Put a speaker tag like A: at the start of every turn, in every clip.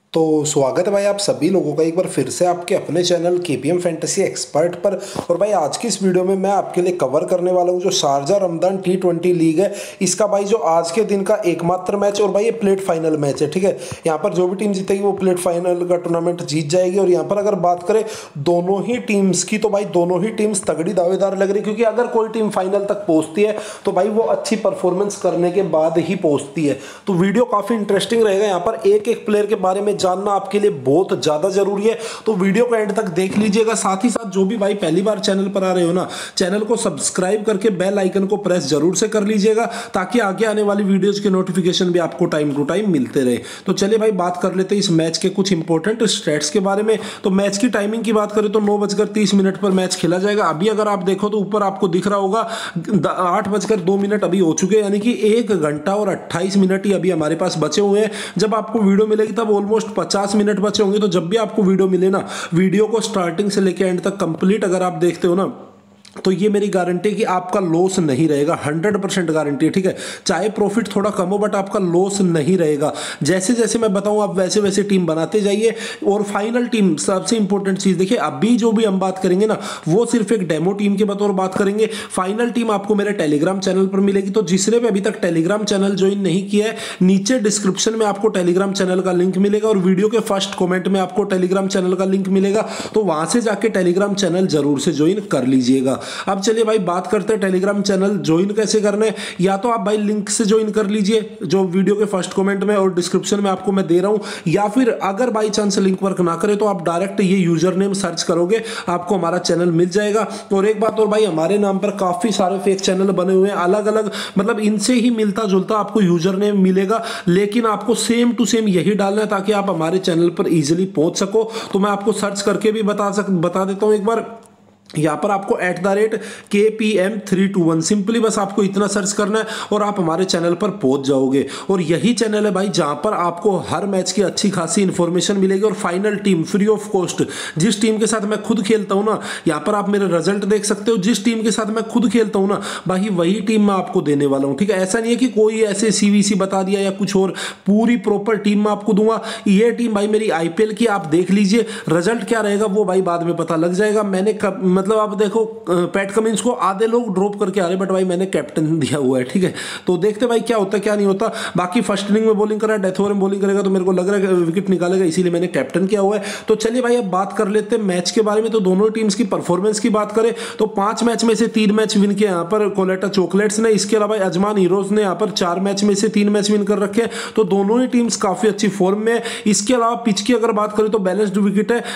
A: तो स्वागत है भाई आप सभी लोगों का एक बार फिर से आपके अपने चैनल केपीएम फैंटेसी एक्सपर्ट पर। और भाई आज की इस वीडियो में मैं आपके लिए कवर करने वाला हूं जो शारजा रमजान T20 लीग है, इसका भाई जो आज के दिन का एकमात्र मैच और भाई ये प्लेट फाइनल मैच है। ठीक है, यहाँ पर जो भी टीम जीतेगी वो प्लेट फाइनल का टूर्नामेंट जीत जाएगी। और यहाँ पर अगर बात करें दोनों ही टीम्स की, तो भाई दोनों ही टीम्स तगड़ी दावेदार लग रही, क्योंकि अगर कोई टीम फाइनल तक पहुंचती है तो भाई वो अच्छी परफॉर्मेंस करने के बाद ही पहुंचती है। तो वीडियो काफी इंटरेस्टिंग रहेगा, यहाँ पर एक एक प्लेयर के बारे में जानना आपके लिए बहुत ज्यादा जरूरी है, तो वीडियो को एंड तक देख लीजिएगा। साथ ही साथ जो भी भाई पहली बार चैनल पर आ रहे हो ना, चैनल को सब्सक्राइब करके बेल आइकन को प्रेस जरूर से कर लीजिएगा, ताकि आगे आने वाली वीडियोज के नोटिफिकेशन भी आपको टाइम टू टाइम मिलते रहे। तो चलिए भाई बात कर लेते हैं इस मैच के कुछ इंपॉर्टेंट स्टैट्स के बारे में। तो मैच की टाइमिंग की बात करें तो 9:30 पर मैच खेला जाएगा। अभी अगर आप देखो तो ऊपर आपको दिख रहा होगा 8:02 अभी हो चुके हैं, यानी कि 1 घंटा और 28 मिनट ही अभी हमारे पास बचे हुए हैं। जब आपको वीडियो मिलेगी तब ऑलमोस्ट 50 मिनट बचे होंगे। तो जब भी आपको वीडियो मिले ना, वीडियो को स्टार्टिंग से लेकर एंड तक कंप्लीट अगर आप देखते हो ना, तो ये मेरी गारंटी है कि आपका लॉस नहीं रहेगा, 100% गारंटी है। ठीक है, चाहे प्रॉफिट थोड़ा कम हो बट आपका लॉस नहीं रहेगा। जैसे जैसे मैं बताऊं आप वैसे वैसे टीम बनाते जाइए। और फाइनल टीम सबसे इंपॉर्टेंट चीज देखिए, अभी जो भी हम बात करेंगे ना वो सिर्फ एक डेमो टीम के बतौर बात करेंगे। फाइनल टीम आपको मेरे टेलीग्राम चैनल पर मिलेगी। तो जिसने भी अभी तक टेलीग्राम चैनल ज्वाइन नहीं किया है, नीचे डिस्क्रिप्शन में आपको टेलीग्राम चैनल का लिंक मिलेगा और वीडियो के फर्स्ट कॉमेंट में आपको टेलीग्राम चैनल का लिंक मिलेगा। तो वहां से जाके टेलीग्राम चैनल जरूर से ज्वाइन कर लीजिएगा। अब चलिए भाई बात करते हैं टेलीग्राम चैनल ज्वाइन कैसे करना है। या तो आप भाई लिंक से ज्वाइन कर लीजिए जो वीडियो के फर्स्ट कमेंट में और डिस्क्रिप्शन में आपको मैं दे रहा हूं, या फिर अगर बाई चांस लिंक वर्क ना करे तो आप डायरेक्ट ये यूजर नेम सर्च करोगे, आपको हमारा चैनल मिल जाएगा। और एक बात और भाई, हमारे नाम पर काफी सारे फेक चैनल बने हुए हैं अलग अलग, मतलब इनसे ही मिलता जुलता आपको यूजर नेम मिलेगा, लेकिन आपको सेम टू सेम यही डालना है ताकि आप हमारे चैनल पर इजिली पहुंच सको। तो मैं आपको सर्च करके भी बता देता हूं एक बार। यहाँ पर आपको @KPM321 सिंपली बस आपको इतना सर्च करना है और आप हमारे चैनल पर पहुंच जाओगे। और यही चैनल है भाई जहां पर आपको हर मैच की अच्छी खासी इंफॉर्मेशन मिलेगी और final team free of cost. जिस टीम के साथ मैं खुद खेलता हूं ना, यहाँ पर आप मेरे रिजल्ट देख सकते हो, जिस टीम के साथ मैं खुद खेलता हूं ना भाई वही टीम मैं आपको देने वाला हूं। ठीक है, ऐसा नहीं है कि कोई ऐसे CVC बता दिया या कुछ और, पूरी प्रॉपर टीम मैं आपको दूंगा। ये टीम भाई मेरी IPL की, आप देख लीजिए। रिजल्ट क्या रहेगा वो भाई बाद में पता लग जाएगा। मैंने मतलब आप देखो पैट कमिंस को आधे लोग ड्रॉप करके आ रहे, बट भाई मैंने कैप्टन दिया हुआ है। ठीक है, तो देखते भाई क्या होता है क्या नहीं होता। बाकी फर्स्ट इनिंग में बॉलिंग कर रहा है, डेथ ओवर में बॉलिंग करेगा तो मेरे को लग रहा है विकेट निकालेगा, इसीलिए मैंने कैप्टन किया हुआ है। तो चलिए भाई अब बात कर लेते हैं मैच के बारे में। तो दोनों टीम्स की परफॉर्मेंस की बात करें तो 5 मैच में से 3 मैच विन किए यहाँ पर कोलेटा चॉकलेट्स ने। इसके अलावा अजमान हीरोज ने यहाँ पर 4 मैच में से 3 मैच विन कर रखे हैं। तो दोनों ही टीम्स काफी अच्छी फॉर्म में है। इसके अलावा पिच की अगर बात करें तो बैलेंस्ड विकेट है।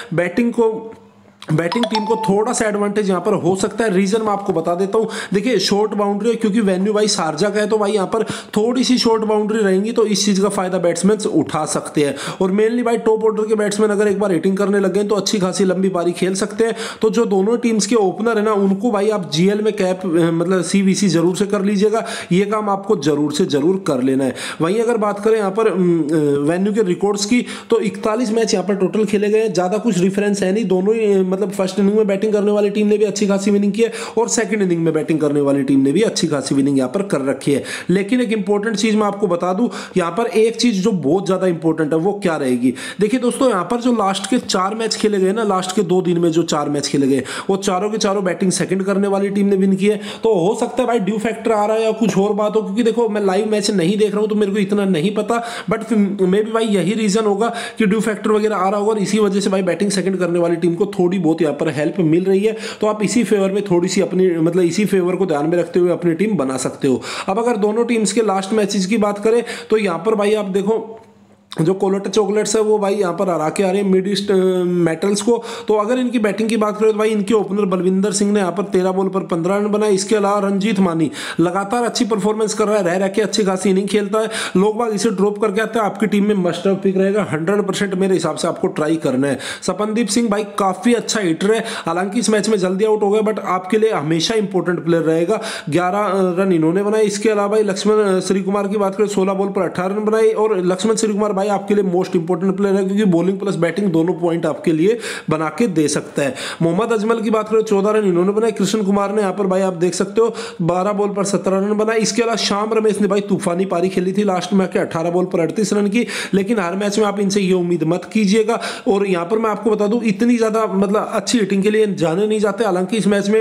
A: बैटिंग टीम को थोड़ा सा एडवांटेज यहां पर हो सकता है। रीजन मैं आपको बता देता हूं, देखिए शॉर्ट बाउंड्री है, क्योंकि वेन्यू भाई शारजा का है, तो भाई यहां पर थोड़ी सी शॉर्ट बाउंड्री रहेंगी, तो इस चीज का फायदा बैट्समैन उठा सकते हैं। और मेनली भाई टॉप ऑर्डर के बैट्समैन अगर एक बार हिटिंग करने लग गए तो अच्छी खासी लंबी पारी खेल सकते हैं। तो जो दोनों टीम्स के ओपनर है ना, उनको भाई आप GL में कैप मतलब CVC जरूर से कर लीजिएगा, ये काम आपको जरूर से जरूर कर लेना है। वहीं अगर बात करें यहाँ पर वेन्यू के रिकॉर्ड्स की, तो 41 मैच यहाँ पर टोटल खेले गए, ज्यादा कुछ डिफरेंस है नहीं। दोनों ही मतलब फर्स्ट इनिंग में बैटिंग करने वाली टीम ने भी अच्छी खासी विनिंग की है और सेकंड इनिंग में बैटिंग करने वाली टीम ने भी अच्छी खासी विनिंग यहां पर कर रखी है। लेकिन एक इंपॉर्टेंट चीज मैं आपको बता दूं, यहां पर एक चीज जो बहुत ज्यादा इंपॉर्टेंट है वो क्या रहेगी। देखिए दोस्तों, यहां पर जो लास्ट के 4 मैच खेले गए ना, लास्ट के 2 दिन में जो 4 मैच खेले गए वो चारों के चारों बैटिंग सेकंड करने वाली टीम ने विन की है। तो हो सकता है भाई ड्यू फैक्टर आ रहा है या कुछ और बात हो, क्योंकि देखो मैं लाइव मैच नहीं देख रहा हूं तो मेरे को इतना नहीं पता, बट मे भी भाई यही रीजन होगा कि ड्यू फैक्टर वगैरह आ रहा होगा और इसी वजह से भाई बैटिंग सेकंड करने वाली टीम को थोड़ी बहुत यहां पर हेल्प मिल रही है। तो आप इसी फेवर में थोड़ी सी अपनी मतलब इसी फेवर को ध्यान में रखते हुए अपनी टीम बना सकते हो। अब अगर दोनों टीम्स के लास्ट मैचेस की बात करें तो यहां पर भाई आप देखो जो कोलेटा चॉकलेट्स है वो भाई यहाँ पर हरा के आ रहे हैं मिड ईस्ट मेटल्स को। तो अगर इनकी बैटिंग की बात करें तो भाई इनके ओपनर बलविंदर सिंह ने यहाँ पर 13 बॉल पर 15 रन बनाए। इसके अलावा रंजीत मानी लगातार अच्छी परफॉर्मेंस कर रहा है, रह के अच्छी खासी इनिंग खेलता है। लोग बाग इसे ड्रॉप करके आते हैं, आपकी टीम में मस्ट हैव पिक रहेगा, 100% मेरे हिसाब से आपको ट्राई करना है। सपनदीप सिंह भाई काफी अच्छा हिटर है, हालांकि इस मैच में जल्दी आउट हो गया, बट आपके लिए हमेशा इंपॉर्टेंट प्लेयर रहेगा। 11 रन इन्होंने बनाए। इसके अलावा लक्ष्मण श्री कुमार की बात करें, 16 बॉल पर 18 रन बनाए और लक्ष्मण श्री कुमार भाई भाई आपके लिए मोस्ट इंपॉर्टेंट प्लेयर है, क्योंकि बॉलिंग प्लस बैटिंग दोनों पॉइंट आपके लिए बना के दे सकता है। मोहम्मद अजमल की बात करें 14 रन इन्होंने बनाए। कृष्ण कुमार ने यहाँ पर भाई आप देख सकते हो 12 बॉल पर 17 रन बनाए। इसके अलावा श्याम रमेश ने भाई तूफानी पारी खेली थी लास्ट में आके 18 बॉल पर 38 रन की, लेकिन हर मैच में आप इनसे ये उम्मीद मत कीजिएगा। और यहाँ पर मैं आपको बता दूं इतनी ज्यादा मतलब अच्छी हिटिंग के लिए जाने नहीं जाते, हालांकि इस मैच में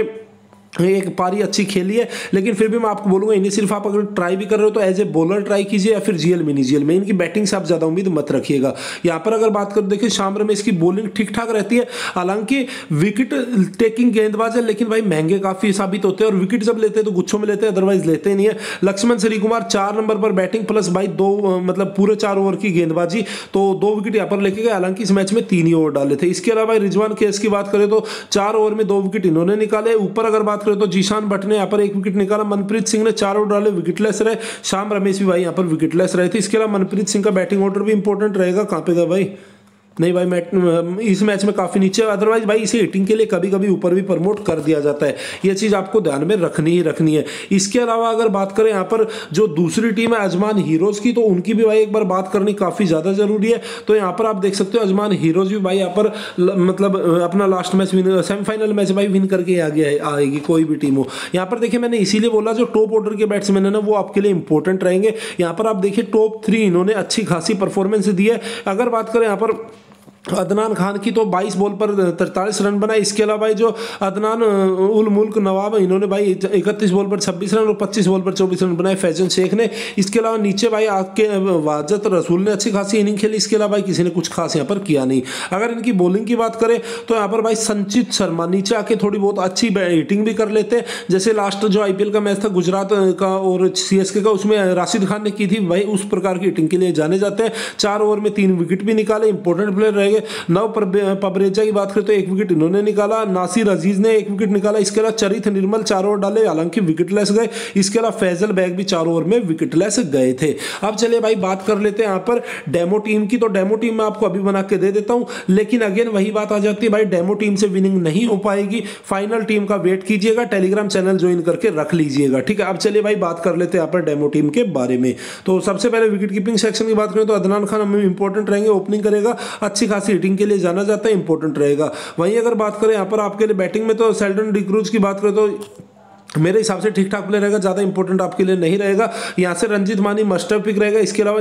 A: एक पारी अच्छी खेली है, लेकिन फिर भी मैं आपको बोलूंगा इन्हें सिर्फ आप अगर ट्राई भी कर रहे हो तो एज ए बॉलर ट्राई कीजिए या फिर जीएल मिनी जीएल में, इनकी बैटिंग से आप ज्यादा उम्मीद मत रखिएगा। यहाँ पर अगर बात कर देखिए श्याम रमेश की बॉलिंग ठीक ठाक रहती है, हालांकि विकेट टेकिंग गेंदबाज है, लेकिन भाई महंगे काफी साबित होते हैं और विकेट जब लेते हैं तो गुच्छों में लेते हैं, अदरवाइज लेते नहीं है। लक्ष्मण श्रीकुमार 4 नंबर पर बैटिंग प्लस भाई 2 मतलब पूरे 4 ओवर की गेंदबाजी, तो 2 विकेट यहाँ पर लेके गए, हालांकि इस मैच में 3 ही ओवर डाले थे। इसके अलावा रिजवान केस की बात करें तो 4 ओवर में 2 विकेट इन्होंने निकाले। ऊपर अगर बात करें तो जीशान भट्ट ने यहाँ पर 1 विकेट निकाला। मनप्रीत सिंह ने 4 ओवर डाले, विकेटलेस रहे। श्याम रमेश भी भाई यहाँ पर विकेटलेस रहे थे। इसके अलावा मनप्रीत सिंह का बैटिंग ऑर्डर भी इंपॉर्टेंट रहेगा। कहाँ पे गया भाई, नहीं भाई इस मैच में काफी नीचे, अदरवाइज भाई इसे हिटिंग के लिए कभी कभी ऊपर भी प्रमोट कर दिया जाता है, ये चीज आपको ध्यान में रखनी ही रखनी है। इसके अलावा अगर बात करें यहाँ पर जो दूसरी टीम है अजमान हीरोज की, तो उनकी भी भाई एक बार बात करनी काफी ज्यादा जरूरी है। तो यहाँ पर आप देख सकते हो अजमान हीरोज भी भाई यहाँ पर मतलब अपना last match win, semifinal match भाई विन करके आगे आएगी कोई भी टीम हो। यहाँ पर देखिए मैंने इसीलिए बोला जो टॉप ऑर्डर के बैट्समैन है ना वो आपके लिए इंपॉर्टेंट रहेंगे। यहाँ पर आप देखिए टॉप 3 इन्होंने अच्छी खासी परफॉर्मेंस दी है। अगर बात करें यहाँ पर अदनान खान की तो 22 बॉल पर 43 रन बनाए। इसके अलावा भाई जो अदनान उल मुल्क नवाब इन्होंने भाई 31 बॉल पर 26 रन और 25 बॉल पर 24 रन बनाए फैजन शेख ने। इसके अलावा नीचे भाई आपके वाजत रसूल ने अच्छी खासी इनिंग खेली। इसके अलावा भाई किसी ने कुछ खास यहाँ पर किया नहीं। अगर इनकी बॉलिंग की बात करें तो यहाँ पर भाई संचित शर्मा नीचे आके थोड़ी बहुत अच्छी हिटिंग भी कर लेते हैं, जैसे लास्ट जो आईपीएल का मैच था गुजरात का और सीएसके का, उसमें राशिद खान ने की थी भाई, उस प्रकार की हिटिंग के लिए जाने जाते हैं। 4 ओवर में 3 विकेट भी निकाले, इंपॉर्टेंट प्लेयर रहे। नव पबरेजा की बात करें तो 1 विकेट इन्होंने निकाला। नासिर अजीज ने 1 विकेट निकाला। इसके अलावा चरित निर्मल 4 ओवर डाले, हालांकि विकेटलेस गए। इसके अलावा फैजल बैग भी 4 ओवर में विकेटलेस गए थे। अब चलिए भाई बात कर लेते हैं यहाँ पर डेमो टीम की। तो डेमो टीम मैं आपको अभी बना के दे देता हूं, लेकिन अगेन वही बात आ जाती है भाई डेमो टीम से विनिंग नहीं हो पाएगी। फाइनल टीम का वेट कीजिएगा, टेलीग्राम चैनल ज्वाइन करके रख लीजिएगा, ठीक है। अब चलिए भाई बात कर लेते हैं यहाँ पर डेमो टीम के बारे में। तो सबसे पहले विकेट कीपिंग सेक्शन की बात करें तो अदनान खान हमें इंपॉर्टेंट रहेंगे, ओपनिंग करेगा, अच्छी खासी हिटिंग के लिए जाना जाता है, इंपॉर्टेंट रहेगा। वहीं अगर बात करें यहाँ पर आपके लिए बैटिंग में तो शेल्डन डिक्रूज की बात करें तो मेरे हिसाब से ठीक ठाक प्लेयर रहेगा, ज्यादा इंपॉर्टेंट आपके लिए नहीं रहेगा। यहाँ से रंजीत मानी मस्ट पिक रहेगा। इसके अलावा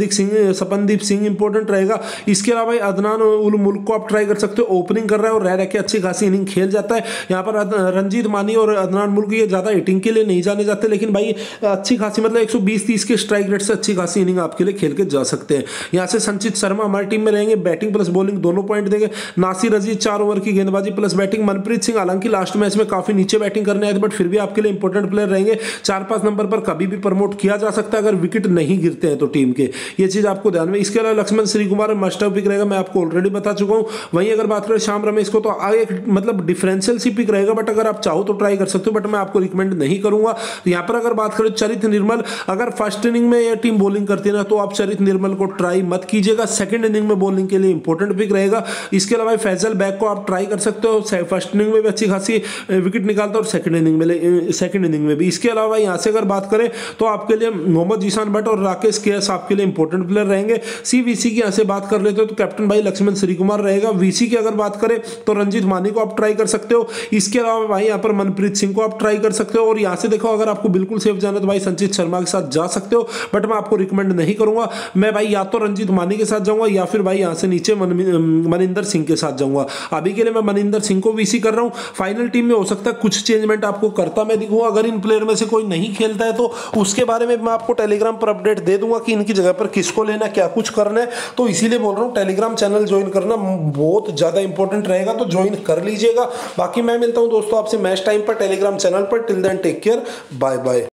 A: सपनदीप सिंह इंपॉर्टेंट रहेगा। इसके अलावा अदनान उल मुल्क को आप ट्राई कर सकते हो, ओपनिंग कर रहा है और रह के अच्छी खासी इनिंग खेल जाता है। यहाँ पर रंजीत मानी और अदनान मुल्क ये ज्यादा हिटिंग के लिए नहीं जाने जाते, लेकिन भाई अच्छी खासी मतलब 120-30 के स्ट्राइक रेट से अच्छी खासी इनिंग आपके लिए खेल के जा सकते हैं। यहाँ से संचित शर्मा हमारी टीम में रहेंगे, बैटिंग प्लस बॉलिंग दोनों पॉइंट देंगे। नासिर अजीज 4 ओवर की गेंदबाजी प्लस बैटिंग। मनप्रीत सिंह हालांकि लास्ट मैच में काफी नीचे बैटिंग करने आए थे, बट फिर भी आपके लिए इंपॉर्टेंट प्लेयर रहेंगे। 4-5 नंबर पर कभी भी प्रमोट किया जा सकता है अगर विकेट नहीं गिरते हैं तो टीम के, ये चीज आपको ध्यान में। इसके अलावा लक्ष्मण श्रीकुमार मस्ट पिक रहेगा, मैं आपको ऑलरेडी बता चुका हूं। वहीं अगर बात करें श्याम रमेश को तो आगे मतलब डिफरेंशियल सी पिक रहेगा, बट अगर आप चाहो तो ट्राई कर सकते हो, बट मैं आपको रिकमेंड नहीं करूंगा। यहाँ पर अगर बात करें चरित निर्मल, अगर फर्स्ट इनिंग में यह टीम बॉलिंग करती है ना तो आप चरित निर्मल को ट्राई मत कीजिएगा, सेकंड इनिंग में बॉलिंग के लिए इंपॉर्टेंट पिक रहेगा। इसके अलावा फैजल बैग को आप ट्राई कर सकते हो, फर्स्ट इनिंग में भी अच्छी खासी विकेट निकालता और सेकंड इनिंग में भी। इसके अलावा यहाँ से अगर बात करें तो आपके लिए मोहम्मद जीशान भट्ट और राकेश केएस आपके लिए इंपॉर्टेंट प्लेयर रहेंगे। सीवीसी की यहाँ से बात कर लेते हो तो कैप्टन भाई लक्ष्मण श्रीकुमार रहेगा। वीसी की अगर बात करें तो रंजीत मानी को आप ट्राई कर सकते हो। इसके अलावा भाई यहाँ पर मनप्रीत सिंह को आप ट्राई कर सकते हो। और यहाँ से देखो अगर आपको बिल्कुल सेफ जाना तो भाई संचित शर्मा के साथ जा सकते हो, बट मैं आपको रिकमेंड नहीं करूंगा। मैं भाई या तो रंजीत मानी के साथ जाऊंगा या फिर भाई यहाँ से नीचे मनिंदर सिंह के साथ जाऊंगा। अभी के लिए मैं मनिंदर सिंह को वीसी कर रहा हूँ। फाइनल टीम में हो सकता है कुछ चेंजमेंट आपको करता मैं दिखूंगा। अगर इन प्लेयर में से कोई नहीं खेलता है तो उसके बारे में मैं आपको टेलीग्राम पर अपडेट दे दूंगा कि इनकी जगह पर किसको लेना, क्या कुछ करना है। तो इसीलिए बोल रहा हूँ टेलीग्राम चैनल ज्वाइन करना बहुत ज्यादा इंपॉर्टेंट रहेगा, तो ज्वाइन कर लीजिएगा। बाकी मैं मिलता हूं दोस्तों आपसे मैच टाइम पर टेलीग्राम चैनल पर। Till then take care, bye bye.